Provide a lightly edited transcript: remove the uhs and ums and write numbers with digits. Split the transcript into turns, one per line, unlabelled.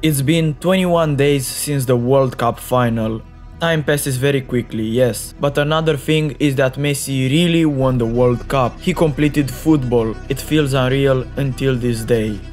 It's been 21 days since the World Cup final. Time passes very quickly, yes, but another thing is that Messi really won the World Cup. He completed football. It feels unreal until this day.